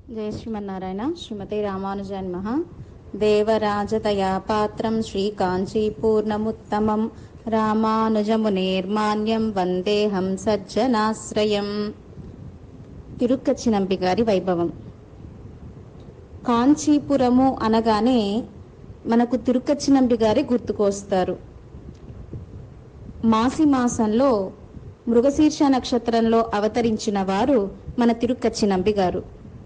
జయ శ్రీమన్నారాయణ. శ్రీమతి రామానుజాన్ మహా. దేవరాజతయా పాత్రం శ్రీకాంచీపూర్ణముత్తమం రామానుజమునేర్మాన్యం వందేహం సజ్జనాశ్రయం. తిరుక్కచ్చినంపి గారి వైభవం. కాంచీపురము అనగానే మనకు తిరుక్కచ్చినంపి గారి గుర్తుకొస్తారు. మాసి మాసంలో మృగశీర్ష నక్షత్రంలో అవతరించిన వారు మన తిరుక్కచ్చినంపి గారు.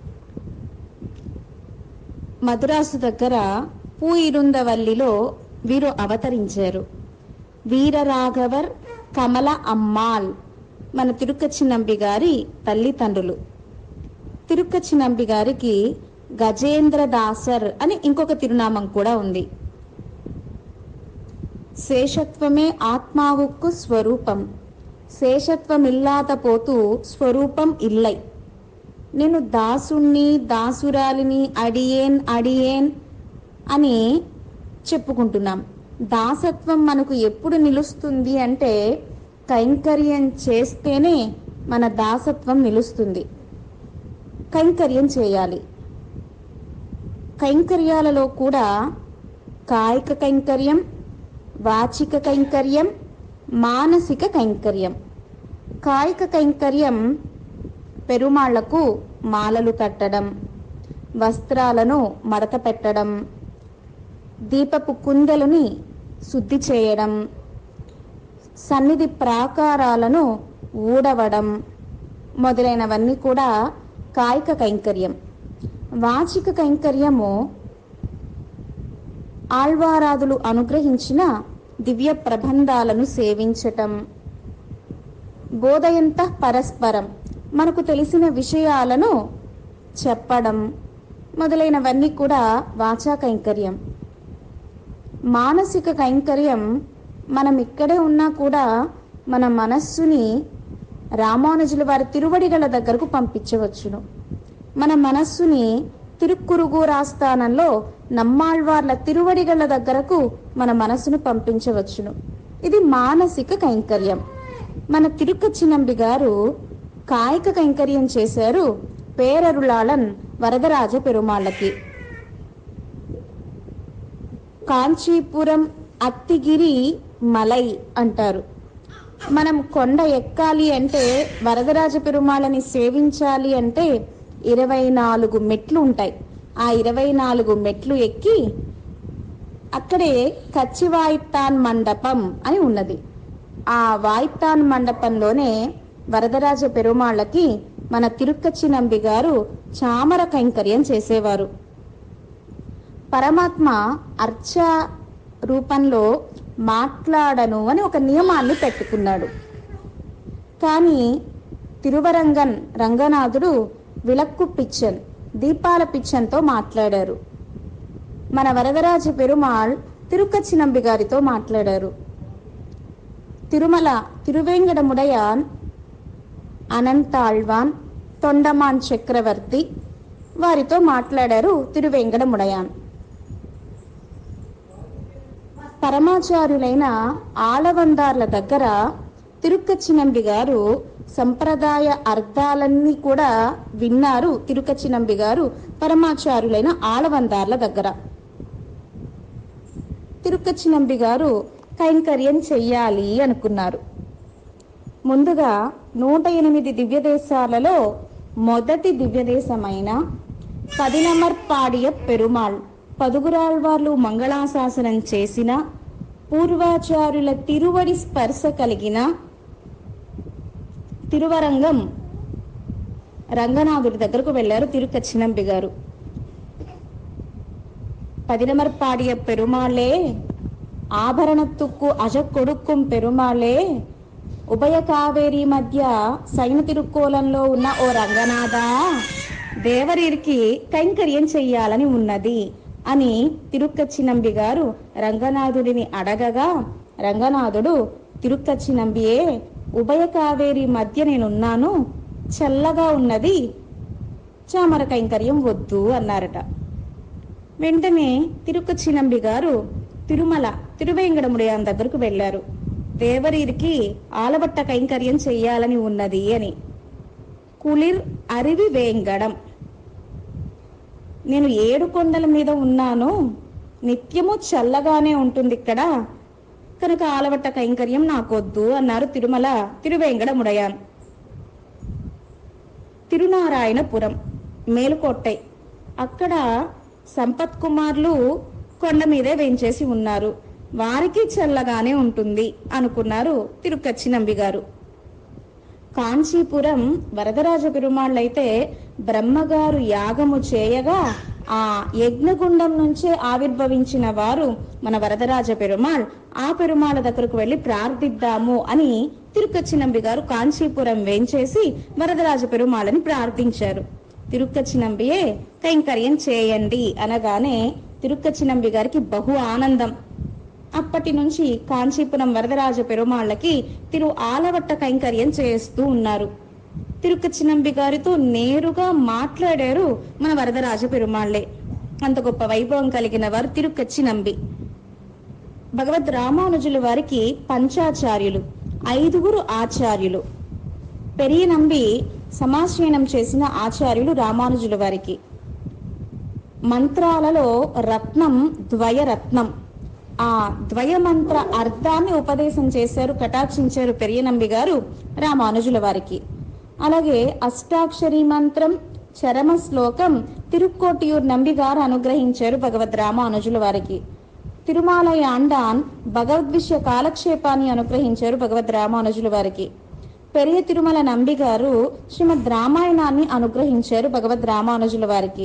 మదురాసు దగ్గర పూయిరుందవల్లిలో వీరు అవతరించారు. వీరరాఘవర్ కమల అమ్మాల్ మన తిరుక్కచ్చినంపి గారి తల్లిదండ్రులు. తిరుక్కచ్చినంపి గారికి గజేంద్రదాసర్ అని ఇంకొక తిరునామం కూడా ఉంది. శేషత్వమే ఆత్మావుక్కు స్వరూపం, శేషత్వమిల్లాత పోతూ స్వరూపం ఇల్లై. నేను దాసుణ్ణి దాసురాలిని అడియేన్ అడియేన్ అని చెప్పుకుంటున్నాం. దాసత్వం మనకు ఎప్పుడు నిలుస్తుంది అంటే కైంకర్యం చేస్తేనే మన దాసత్వం నిలుస్తుంది. కైంకర్యం చేయాలి. కైంకర్యాలలో కూడా కాయిక కైంకర్యం, వాచిక కైంకర్యం, మానసిక కైంకర్యం. కాయిక కైంకర్యం పెరుమాళ్లకు మాలలు కట్టడం, వస్త్రాలను మడత పెట్టడం, దీపపు కుందలని శుద్ధి చేయడం, సన్నిధి ప్రాకారాలను ఊడవడం మొదలైనవన్నీ కూడా కాయిక కైంకర్యం. వాచిక కైంకర్యము ఆళ్వారాదులు అనుగ్రహించిన దివ్య ప్రబంధాలను సేవించటం, బోధయంత పరస్పరం మనకు తెలిసిన విషయాలను చెప్పడం మొదలైనవన్నీ కూడా వాచా కైంకర్యం. మానసిక కైంకర్యం మనం ఇక్కడే ఉన్నా కూడా మన మనస్సుని రామానుజుల వారి తిరువడిగల దగ్గరకు పంపించవచ్చును. మన మనస్సుని తిరుక్కురుగూర్ ఆస్థానంలో నమ్మాళ్వార్ల తిరువడిగల దగ్గరకు మన మనస్సును పంపించవచ్చును. ఇది మానసిక కైంకర్యం. మన తిరుక్కచ్చినంపి గారు కాయిక కైంకర్యం చేశారు పేరరులాళన్ వరదరాజ పెరుమాళ్ళకి. కాంచీపురం అత్తిగిరి మలై అంటారు. మనం కొండ ఎక్కాలి అంటే, వరదరాజ పెరుమాళ్ళని సేవించాలి అంటే 24 మెట్లు ఉంటాయి. ఆ 24 మెట్లు ఎక్కి అక్కడే కచ్చివాయిత్తాన్ మండపం అని ఉన్నది. ఆ వాయిత్తాన్ మండపంలోనే వరదరాజ పెరుమాళ్ళకి మన తిరుక్కచ్చినంపి గారు చామర కైంకర్యం చేసేవారు. పరమాత్మ అర్చ రూపంలో మాట్లాడను అని ఒక నియమాన్ని పెట్టుకున్నాడు. కానీ తిరువరంగన్ రంగనాథుడు విలక్కు పిచ్చన్, దీపాల పిచ్చన్తో మాట్లాడారు. మన వరదరాజ పెరుమాళ్ తిరుక్కచ్చినంపి గారితో మాట్లాడారు. తిరుమల తిరువేంగడముడయాన్, అనంతాళ్వాన్, తొండమాన్ చక్రవర్తి వారితో మాట్లాడారు తిరువేంగడముడయాన్. పరమాచార్యులైన ఆలవందార్ల దగ్గర తిరుక్కచ్చినంపి గారు సంప్రదాయ అర్థాలన్నీ కూడా విన్నారు. తిరుక్కచ్చినంపి గారు పరమాచార్యులైన ఆలవందార్ల దగ్గర. తిరుక్కచ్చినంపి గారు కైంకర్యం చెయ్యాలి అనుకున్నారు. ముందుగా 108 దివ్యదేశాలలో మొదటి దివ్యదేశమైన పదినమర్పాడియ పెరుమాళ్, పదుగురాళ్వార్లు మంగళాశాసనం చేసిన పూర్వాచార్యుల తిరువడి స్పర్శ కలిగిన తిరువరంగం రంగనాథుడి దగ్గరకు వెళ్లారు తిరుక్కచ్చినంపి గారు. పదినమర్పాడియ పెరుమాళే, ఆభరణత్తుక్కు అజకొడుక్కుం పెరుమాళే, ఉభయ కావేరి మధ్య సైన తిరుక్కోలంలో ఉన్న ఓ రంగనాథ, దేవరీరికి కైంకర్యం చెయ్యాలని ఉన్నది అని తిరుక్కచ్చినంపి గారు రంగనాథుడిని అడగగా, రంగనాథుడు తిరుక్కచ్చినంపియే, ఉభయ కావేరి మధ్య నేనున్నాను, చల్లగా ఉన్నది, చామర కైంకర్యం వద్దు అన్నారట. వెంటనే తిరుక్కచ్చినంపి గారు తిరుమల తిరువేంగడముడయాన్ దగ్గరకు వెళ్లారు. దేవరీరికి ఆలబట్ట కైంకర్యం చెయ్యాలని ఉన్నది అని. కులిర్ అరివి వేంగడం, నేను 7 కొండల మీద ఉన్నాను, నిత్యము చల్లగానే ఉంటుంది ఇక్కడ, కనుక ఆలవట్ట కైంకర్యం నాకొద్దు అన్నారు తిరుమల తిరువేంగడముడయాన్. తిరునారాయణపురం మేలుకోట్టై, అక్కడ సంపత్ కుమార్లు కొండ మీదే వేంచేసి ఉన్నారు, వారికి చల్లగానే ఉంటుంది అనుకున్నారు తిరుక్కచ్చి నంబి గారు. కాంచీపురం వరదరాజ పెరుమాళ్ళైతే బ్రహ్మగారు యాగము చేయగా ఆ యజ్ఞగుండం నుంచే ఆవిర్భవించిన వారు మన వరదరాజ పెరుమాళ్. ఆ పెరుమాళ్ళ దగ్గరకు వెళ్లి ప్రార్థిద్దాము అని తిరుక్కచ్చి నంబి గారు కాంచీపురం వేంచేసి వరదరాజ పెరుమాళ్ళని ప్రార్థించారు. తిరుక్కచ్చి నంబియే కైంకర్యం చేయండి అనగానే తిరుక్కచ్చి నంబి గారికి బహు ఆనందం. అప్పటి నుంచి కాంచీపురం వరదరాజ పెరుమాళ్ళకి తిరు ఆలవట్ట కైంకర్యం చేస్తూ ఉన్నారు. తిరుక్కచ్చి నంబి గారితో నేరుగా మాట్లాడారు మన వరదరాజ పెరుమాళ్లే. అంత గొప్ప వైభవం కలిగిన వారు తిరుక్కచ్చి నంబి. భగవద్ రామానుజుల వారికి పంచాచార్యులు, 5 ఆచార్యులు. పెరియ నంబి సమాశ్రయనం చేసిన ఆచార్యులు రామానుజుల వారికి. మంత్రాలలో రత్నం ద్వయరత్నం, ఆ ద్వయమంత్ర అర్థాన్ని ఉపదేశం చేశారు, కటాక్షించారు పెరియ నంబి గారు రామానుజుల వారికి. అలాగే అష్టాక్షరి మంత్రం చరమ శ్లోకం తిరుక్కోటియూర్ నంబి గారు అనుగ్రహించారు భగవద్ రామానుజుల వారికి. తిరుమాలయ ఆండాన్ భగవద్విషయ కాలక్షేపాన్ని అనుగ్రహించారు భగవద్ రామానుజుల వారికి. పెరియ తిరుమల నంబి గారు శ్రీమద్ రామాయణాన్ని అనుగ్రహించారు భగవద్ రామానుజుల వారికి.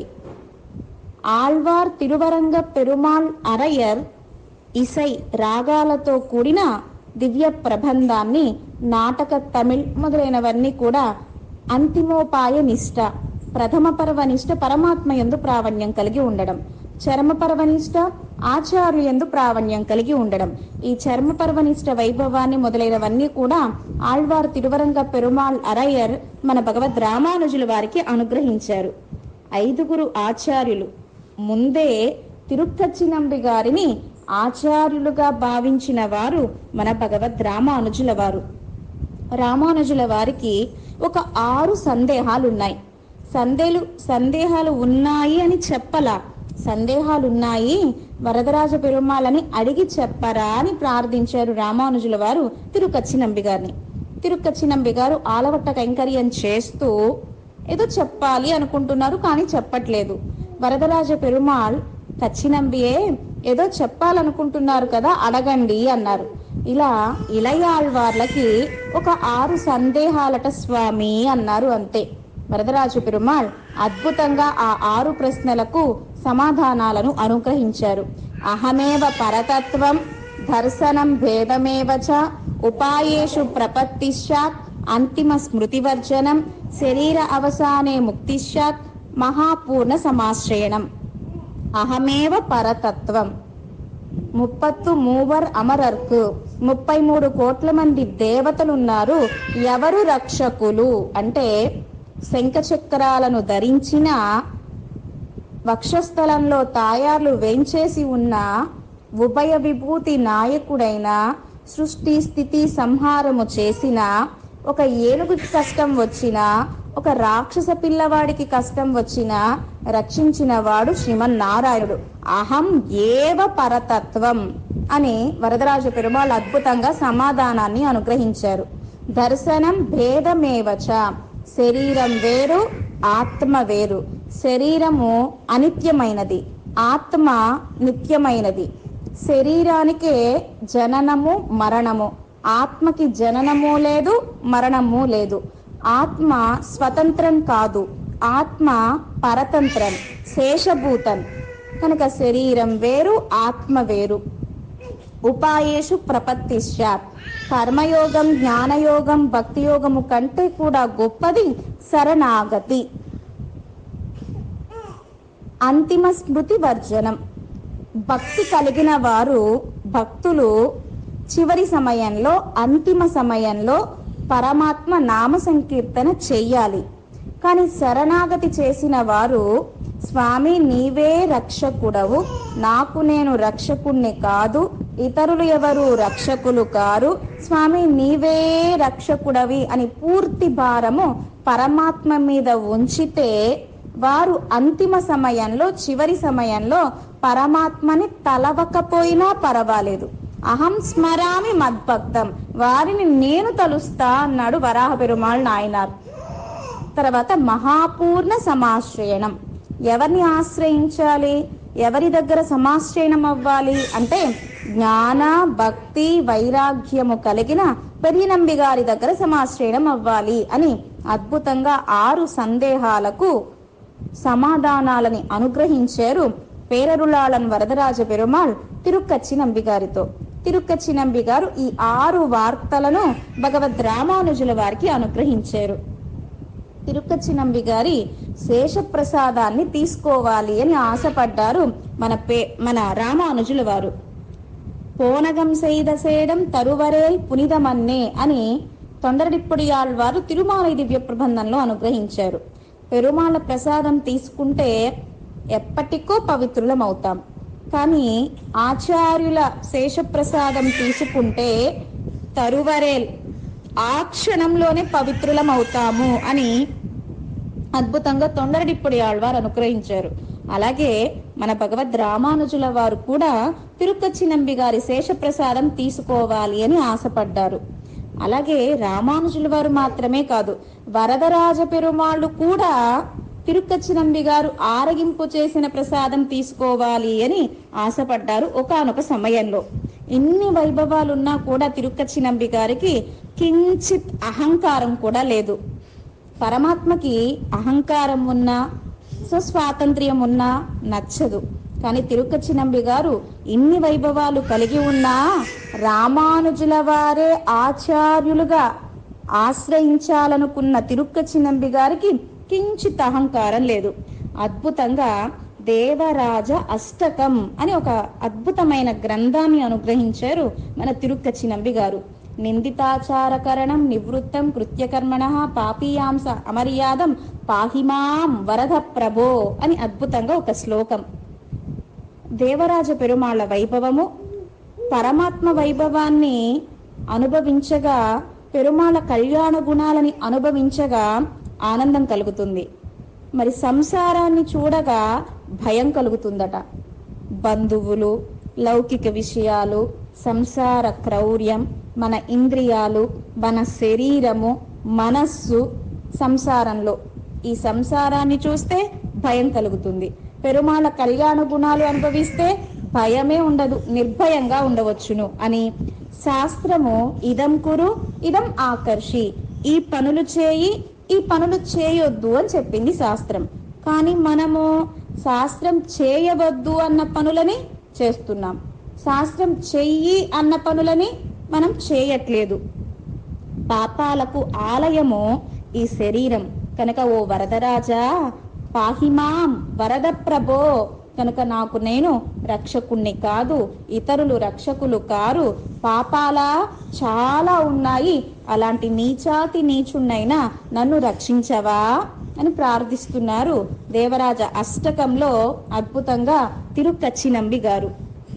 ఆళ్వార్ తిరువరంగ పెరుమాళ్ అరయర్ ఇసై రాగాలతో కూడిన దివ్య ప్రబంధాన్ని, నాటక తమిళ్ మొదలైనవన్నీ కూడా అంతిమోపాయ నిష్ట, ప్రథమ పర్వనిష్ట పరమాత్మ యందు ప్రావణ్యం కలిగి ఉండడం, చర్మ పర్వనిష్ట ఆచార్యులు యందు ప్రావణ్యం కలిగి ఉండడం, ఈ చర్మ పర్వనిష్ట వైభవాన్ని మొదలైనవన్నీ కూడా ఆళ్వార్ తిరువరంగ పెరుమాళ్ అరయర్ మన భగవద్ రామానుజుల వారికి అనుగ్రహించారు. 5 ఆచార్యులు. ముందే తిరుక్కచ్చి నంబి గారిని ఆచార్యులుగా భావించిన వారు మన భగవద్ రామానుజుల వారు. రామానుజుల వారికి ఒక 6 సందేహాలున్నాయి. సందేహాలు ఉన్నాయి అని చెప్పలా, సందేహాలున్నాయి వరదరాజ పెరుమాళ్ళని అడిగి చెప్పరా అని ప్రార్థించారు రామానుజుల వారు తిరుక్కచ్చి నంబి గారిని. తిరుక్కచ్చి నంబి గారు ఆలవట్ట కైంకర్యం చేస్తూ ఏదో చెప్పాలి అనుకుంటున్నారు, కానీ చెప్పట్లేదు. వరదరాజ పెరుమాళ్ కచ్చి నంబియే ఏదో చెప్పాలనుకుంటున్నారు కదా, అడగండి అన్నారు. ఇలా ఇళయాళ్వార్లకి ఒక 6 సందేహాలట స్వామి అన్నారు, అంతే. వరదరాజ పెరుమాళ్ అద్భుతంగా ఆ 6 ప్రశ్నలకు సమాధానాలను అనుగ్రహించారు. అహమేవ పరతత్వం, దర్శనం భేదమేవచ, ఉపాయేషు ప్రపత్తిశ్చాత్, అంతిమ స్మృతివర్జనం, శరీర అవసానే ముక్తిశ్చాత్, మహాపూర్ణ సమాశ్రయణం. అహమేవ పరతత్వం. 33 అమరర్కు, 33 కోట్ల మంది దేవతలున్నారు. ఎవరు రక్షకులు అంటే శంఖచక్రాలను ధరించిన, వక్షస్థలంలో తాయార్లు వేంచేసి ఉన్న, ఉభయ విభూతి నాయకుడైన, సృష్టి స్థితి సంహారము చేసిన, ఒక ఏనుగుకి కష్టం వచ్చినా, ఒక రాక్షస పిల్లవాడికి కష్టం వచ్చినా రక్షించిన వాడు శ్రీమన్నారాయణుడు. అహం ఏవ పరతత్వం అని వరదరాజ పెరుమాళ్ అద్భుతంగా సమాధానాన్ని అనుగ్రహించారు. దర్శనం భేదమేవచ, శరీరం వేరు ఆత్మ వేరు. శరీరము అనిత్యమైనది, ఆత్మ నిత్యమైనది. శరీరానికే జననము మరణము, ఆత్మకి జననము లేదు మరణము లేదు. ఆత్మ స్వతంత్రం కాదు, ఆత్మ పరతంత్రం, శేషభూతం. కనుక శరీరం వేరు ఆత్మ వేరు. ఉపాయేషు ప్రపత్తిశ్చాత్, కర్మయోగం జ్ఞానయోగం భక్తి యోగము కంటే కూడా గొప్పది శరణాగతి. అంతిమ స్మృతి వర్జనం. భక్తి కలిగిన వారు, భక్తులు చివరి సమయంలో, అంతిమ సమయంలో పరమాత్మ నామ సంకీర్తన చెయ్యాలి. కానీ శరణాగతి చేసిన వారు, స్వామి నీవే రక్షకుడవు, నాకు నేను రక్షకుణ్ణి కాదు, ఇతరులు ఎవరు రక్షకులు కారు, స్వామి నీవే రక్షకుడవి అని పూర్తి భారము పరమాత్మ మీద ఉంచితే వారు అంతిమ సమయంలో, చివరి సమయంలో పరమాత్మని తలవకపోయినా పర్వాలేదు, అహం స్మరామి మద్భక్తం, వారిని నేను తలుస్తా అన్నాడు వరాహ పెరుమాళ్ నాయనార్. తర్వాత మహాపూర్ణ సమాశ్రయణం. ఎవరిని ఆశ్రయించాలి, ఎవరి దగ్గర సమాశ్రయణం అవ్వాలి అంటే జ్ఞాన భక్తి వైరాగ్యము కలిగిన పెరియనంబి గారి దగ్గర సమాశ్రయణం అవ్వాలి అని అద్భుతంగా 6 సందేహాలకు సమాధానాలని అనుగ్రహించారు పేరరుళాళన్ వరదరాజ పెరుమాళ్ తిరుక్కచ్చి నంబి గారితో. తిరుక్కచ్చి నంబి గారు ఈ 6 వార్తలను భగవద్ రామానుజుల వారికి అనుగ్రహించారు. తిరుక్కచ్చి నంబి గారి శేషప్రసాదాన్ని తీసుకోవాలి అని ఆశపడ్డారు మన రామానుజుల వారు. పోనగం செய்த సేడం తరువరేల్ పునిదమన్నే అని తొండరడిప్పుడియాళ్వారు తిరుమాలై దివ్య ప్రబంధంలో అనుగ్రహించారు. పెరుమాళ ప్రసాదం తీసుకుంటే ఎప్పటికో పవిత్రులం అవుతాం, కానీ ఆచార్యుల శేషప్రసాదం తీసుకుంటే తరువరేల్ ఆ క్షణంలోనే పవిత్రులం అవుతాము అని అద్భుతంగా తొండరడిప్పుడి ఆళ్వారు అనుగ్రహించారు. అలాగే మన భగవద్ రామానుజుల వారు కూడా తిరుక్కచ్చి నంబి గారి శేషప్రసాదం తీసుకోవాలి అని ఆశపడ్డారు. అలాగే రామానుజుల వారు మాత్రమే కాదు, వరదరాజ పెరుమాళ్ళు కూడా తిరుక్కచ్చి నంబి గారు ఆరగింపు చేసిన ప్రసాదం తీసుకోవాలి అని ఆశపడ్డారు ఒకానొక సమయంలో. ఇన్ని వైభవాలున్నా కూడా తిరుక్కచ్చి నంబి గారికి కించిత్ అహంకారం కూడా లేదు. పరమాత్మకి అహంకారం ఉన్నా, స్వస్వాతంత్ర్యం ఉన్నా నచ్చదు. కానీ తిరుక్కచ్చి నంబి గారు ఇన్ని వైభవాలు కలిగి ఉన్నా రామానుజుల వారే ఆచార్యులుగా ఆశ్రయించాలనుకున్న తిరుక్కచ్చి నంబి గారికి కించిత్ అహంకారం లేదు. అద్భుతంగా దేవరాజ అష్టకం అని ఒక అద్భుతమైన గ్రంథాన్ని అనుగ్రహించారు మన తిరుక్కచ్చి నంబి గారు. నిందితాచారకరణం నివృత్తం కృత్యకర్మణ పాపీయాంస అమర్యాదం పాహిమాం వరద ప్రభో అని అద్భుతంగా ఒక శ్లోకం. దేవరాజ పెరుమాళ్ళ వైభవము, పరమాత్మ వైభవాన్ని అనుభవించగా, పెరుమాళ్ళ కళ్యాణ గుణాలని అనుభవించగా ఆనందం కలుగుతుంది. మరి సంసారాన్ని చూడగా భయం కలుగుతుందట. బంధువులు, లౌకిక విషయాలు, సంసార క్రౌర్యం, మన ఇంద్రియాలు, మన శరీరము, మనస్సు సంసారంలో, ఈ సంసారాన్ని చూస్తే భయం కలుగుతుంది. పెరుమాళ్ళ కళ్యాణ గుణాలు అనుభవిస్తే భయమే ఉండదు, నిర్భయంగా ఉండవచ్చును అని శాస్త్రము ఇదం కురు ఇదం ఆకర్షి, ఈ పనులు చేయి ఈ పనులు చేయొద్దు అని చెప్పింది శాస్త్రం. కానీ మనము శాస్త్రం చేయవద్దు అన్న పనులని చేస్తున్నాం, శాస్త్రం చెయ్యి అన్న పనులని మనం చేయట్లేదు. పాపాలకు ఆలయము ఈ శరీరం కనుక ఓ వరదరాజా పాహిమాం వరద ప్రభో, కనుక నాకు నేను రక్షకుణ్ణి కాదు, ఇతరులు రక్షకులు కారు, పాపాల చాలా ఉన్నాయి, అలాంటి నీచాతి నీచున్నైనా నన్ను రక్షించవా అని ప్రార్థిస్తున్నారు దేవరాజ అష్టకంలో అద్భుతంగా తిరుక్కచ్చి నంబి గారు.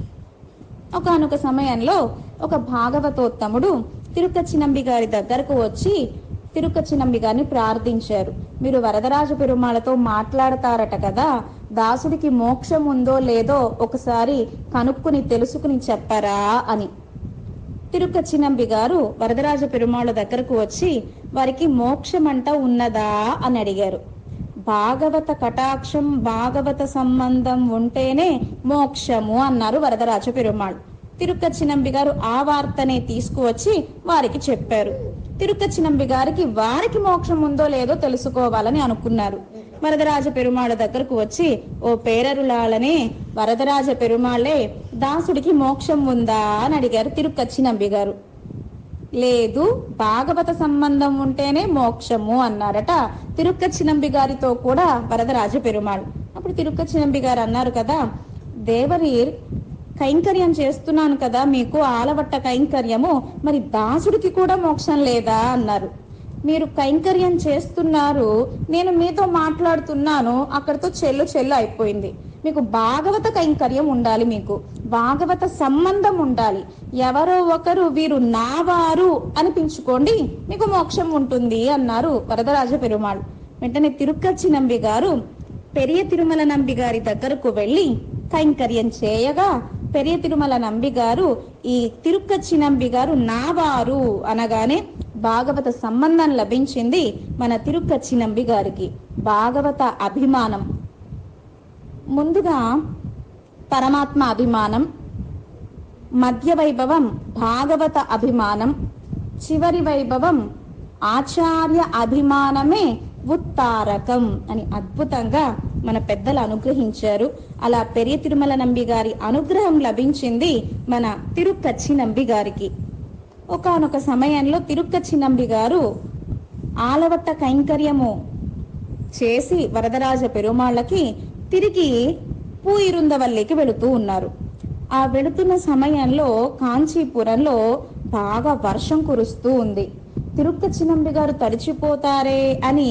ఒకానొక సమయంలో ఒక భాగవతోత్తముడు తిరుక్కచ్చి నంబి గారి దగ్గరకు వచ్చి తిరుక్కచ్చి నంబి గారిని ప్రార్థించారు. మీరు వరదరాజ పెరుమాళతో మాట్లాడతారట కదా, దాసుడికి మోక్షం ఉందో లేదో ఒకసారి కనుక్కుని తెలుసుకుని చెప్పరా అని. తిరుక్కచ్చి నంబి గారు వరదరాజ పెరుమాళ దగ్గరకు వచ్చి వారికి మోక్షమంట ఉన్నదా అని అడిగారు. భాగవత కటాక్షం, భాగవత సంబంధం ఉంటేనే మోక్షము అన్నారు వరదరాజ పెరుమాళ్. తిరుక్కచ్చి నంబి గారు ఆ వార్తనే తీసుకువచ్చి వారికి చెప్పారు. తిరుక్కచ్చి నంబి గారికి వారికి మోక్షం ఉందో లేదో తెలుసుకోవాలని అనుకున్నారు. వరదరాజ పెరుమాళ దగ్గరకు వచ్చి, ఓ పేరరులాలనే వరదరాజ పెరుమాళే దాసుడికి మోక్షం ఉందా అని అడిగారు తిరుక్కచ్చి నంబి గారు. లేదు, భాగవత సంబంధం ఉంటేనే మోక్షము అన్నారట తిరుక్కచ్చి నంబి గారితో కూడా వరదరాజ పెరుమాళ్. అప్పుడు తిరుక్కచ్చి నంబి గారు అన్నారు కదా, దేవరీర్ కైంకర్యం చేస్తున్నాను కదా మీకు, ఆలవట్ట కైంకర్యము, మరి దాసుడికి కూడా మోక్షం లేదా అన్నారు. మీరు కైంకర్యం చేస్తున్నారు, నేను మీతో మాట్లాడుతున్నాను, అక్కడితో చెల్లు అయిపోయింది. మీకు భాగవత కైంకర్యం ఉండాలి, మీకు భాగవత సంబంధం ఉండాలి. ఎవరో ఒకరు వీరు నావారు అనిపించుకోండి, మీకు మోక్షం ఉంటుంది అన్నారు వరదరాజ పెరుమాళ్. వెంటనే తిరుక్కచ్చి నంబి గారు పెరియ తిరుమల నంబి గారి దగ్గరకు వెళ్లి కైంకర్యం చేయగా పెరియ తిరుమల నంబి గారు ఈ తిరుక్కచ్చి నంబి గారు నావారు అనగానే భాగవత సంబంధం లభించింది మన తిరుక్కచ్చి నంబి గారికి. భాగవత అభిమానం, ముందుగా పరమాత్మ అభిమానం, మధ్య వైభవం భాగవత అభిమానం, చివరి వైభవం ఆచార్య అభిమానమే ఉత్తారకం అని అద్భుతంగా మన పెద్దలు అనుగ్రహించారు. అలా పెరియ తిరుమల నంబి గారి అనుగ్రహం లభించింది మన తిరుక్కచ్చి నంబి గారికి. ఒకానొక సమయంలో తిరుక్కచ్చి నంబి గారు ఆలవట్ట కైంకర్యము చేసి వరదరాజ పెరుమాళ్ళకి తిరిగి పూయిరుందవల్లికి వెళుతూ ఉన్నారు. ఆ వెళుతున్న సమయంలో కాంచీపురంలో బాగా వర్షం కురుస్తూ ఉంది. తిరుక్కచ్చి నంబి గారు తడిచిపోతారే అని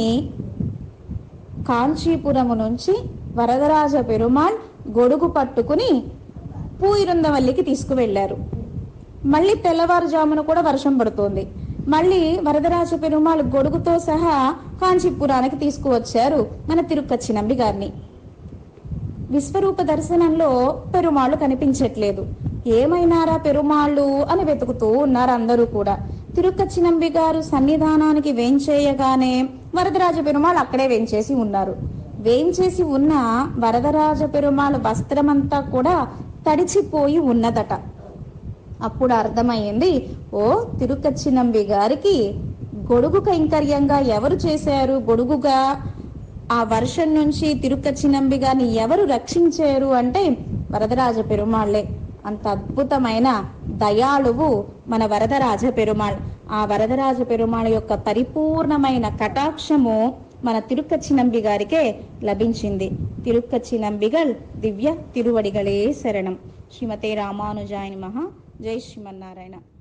కాంచీపురము నుంచి వరదరాజ పెరుమాళ్ గొడుగు పట్టుకుని పూయిరుందవల్లికి తీసుకువెళ్లారు. మళ్ళీ తెల్లవారుజామున కూడా వర్షం పడుతోంది. మళ్ళీ వరదరాజ పెరుమాళ్ గొడుగుతో సహా కాంచీపురానికి తీసుకువచ్చారు మన తిరుక్కచ్చి నంబి గారిని. విశ్వరూప దర్శనంలో పెరుమాళ్ళు కనిపించట్లేదు. ఏమైనారా పెరుమాళ్ళు అని వెతుకుతూ ఉన్నారు అందరూ కూడా. తిరుక్కచ్చి నంబి గారు సన్నిధానానికి వేంచేయగానే వరదరాజ పెరుమాళ్ అక్కడే వేంచేసి ఉన్నారు. వేంచేసి ఉన్న వరదరాజ పెరుమాళ్ వస్త్రమంతా కూడా తడిచిపోయి ఉన్నదట. అప్పుడు అర్థమైంది, ఓ తిరుక్కచ్చి నంబి గారికి గొడుగు కైంకర్యంగా ఎవరు చేశారు, గొడుగుగా ఆ వర్షం నుంచి తిరుక్కచ్చి నంబి గారిని ఎవరు రక్షించారు అంటే వరదరాజ పెరుమాళ్లే. అంత అద్భుతమైన దయాళువు మన వరదరాజ పెరుమాళ్. ఆ వరదరాజ పెరుమాళ్ యొక్క పరిపూర్ణమైన కటాక్షము మన తిరుక్కచ్చి నంబి గారికే లభించింది. తిరుక్కచ్చి నంబిగల్ దివ్య తిరువడిగలే శరణం. శ్రీమతే రామానుజాయ నమః. జై శ్రీమన్నారాయణ.